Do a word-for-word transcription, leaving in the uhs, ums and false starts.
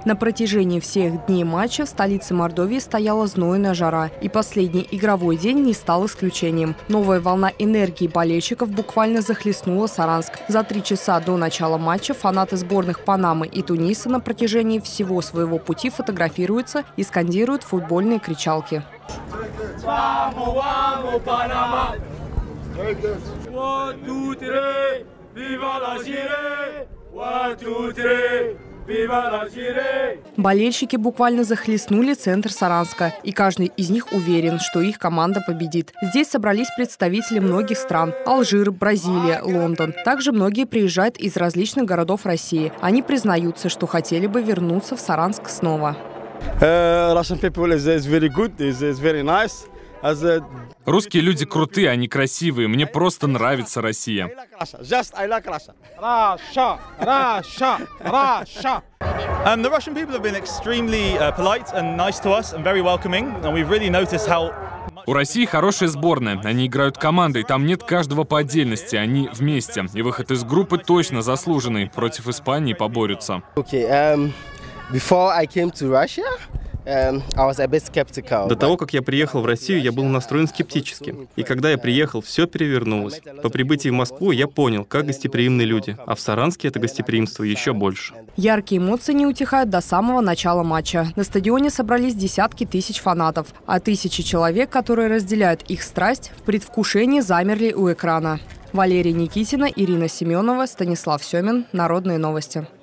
На протяжении всех дней матча в столице Мордовии стояла знойная жара, и последний игровой день не стал исключением. Новая волна энергии болельщиков буквально захлестнула Саранск. За три часа до начала матча фанаты сборных Панамы и Туниса на протяжении всего своего пути фотографируются и скандируют футбольные кричалки. Болельщики буквально захлестнули центр Саранска, и каждый из них уверен, что их команда победит. Здесь собрались представители многих стран – Алжир, Бразилия, Лондон. Также многие приезжают из различных городов России. Они признаются, что хотели бы вернуться в Саранск снова. Русские люди крутые, они красивые. Мне просто нравится Россия. Um, the Russian people have been extremely uh, polite and nice to us and very welcoming, and we've really noticed how. У России хорошая сборная. Они играют командой, там нет каждого по отдельности, они вместе. И выход из группы точно заслуженный. Против Испании поборются. Okay, um, before I came to Russia, um, I was a bit skeptical. До того, как я приехал в Россию, я был настроен скептически. И когда я приехал, все перевернулось. По прибытии в Москву я понял, как гостеприимны люди. А в Саранске это гостеприимство еще больше. Яркие эмоции не утихают до самого начала матча. На стадионе собрались десятки тысяч фанатов, а тысячи человек, которые разделяют их страсть, в предвкушении замерли у экрана. Валерия Никитина, Ирина Семенова, Станислав Семин. Народные новости.